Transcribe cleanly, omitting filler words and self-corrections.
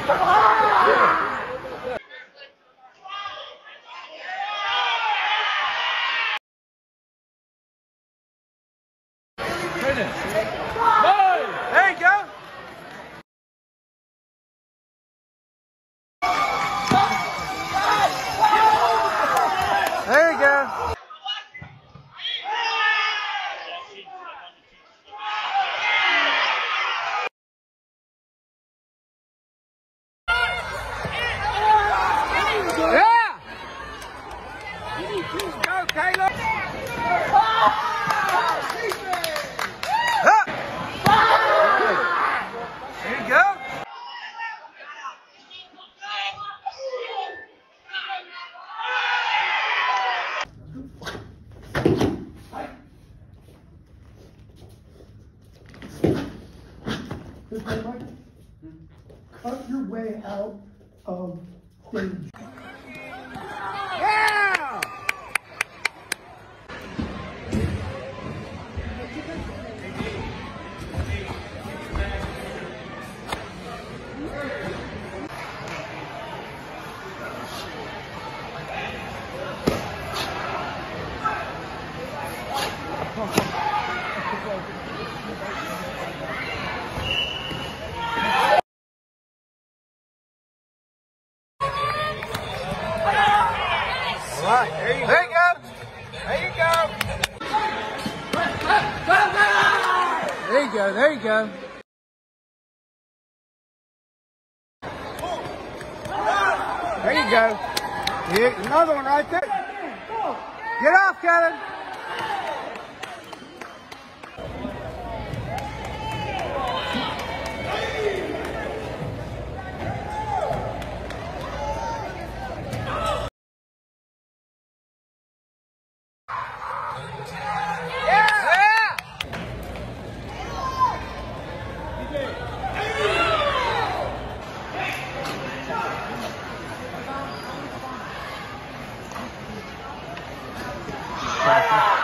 There you go. There you go. Yeah. Go, Caleb. There you go. Cut your way out of danger. Yeah! All right, there you go. There you go. There you go. There you go. There you go. Here, another one right there. Get off, Kevin. Yeah.